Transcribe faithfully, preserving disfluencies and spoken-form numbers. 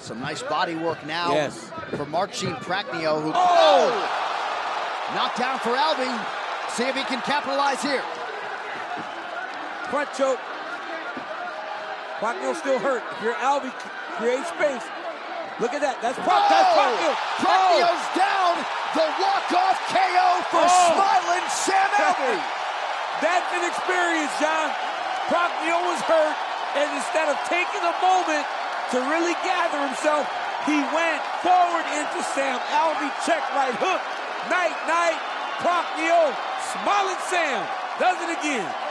Some nice body work now yes. for Marcin Prachnio, who oh! oh! knocked down for Alvey. See if he can capitalize here. Front choke. Prachnio still hurt. If you're Alvey, create space. Look at that. That's Prachnio. Oh! That's Prachnio. Prachnio's oh! down. The walk-off K O for oh! smiling Sam Alvey. That's an experience, John. Prachnio was hurt, and instead of taking a moment to really gather himself, he went forward into Sam Alvey. Check right hook. Night, night. Prachnio. Smiling Sam does it again.